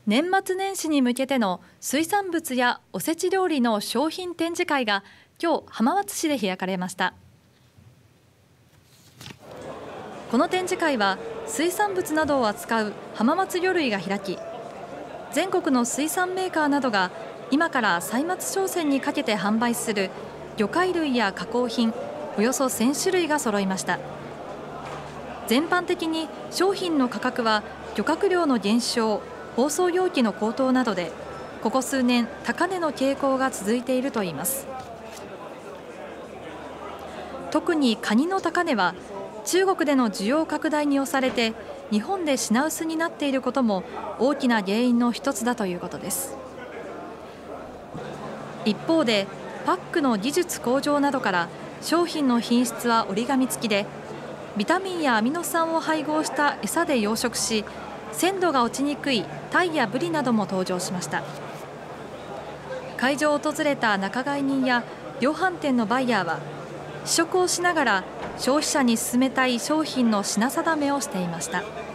年末年始に向けての水産物やおせち料理の商品展示会が今日浜松市で開かれました。この展示会は水産物などを扱う浜松魚類が開き、全国の水産メーカーなどが今から歳末商戦にかけて販売する魚介類や加工品およそ1000種類が揃いました。全般的に商品の価格は漁獲量の減少、包装容器の高騰などでここ数年高値の傾向が続いているといいます。特にカニの高値は中国での需要拡大に押されて日本で品薄になっていることも大きな原因の一つだということです。一方でパックの技術向上などから商品の品質は折り紙付きで、ビタミンやアミノ酸を配合した餌で養殖し、鮮度が落ちにくいタイやブリなども登場しました。会場を訪れた仲買人や量販店のバイヤーは試食をしながら消費者に勧めたい商品の品定めをしていました。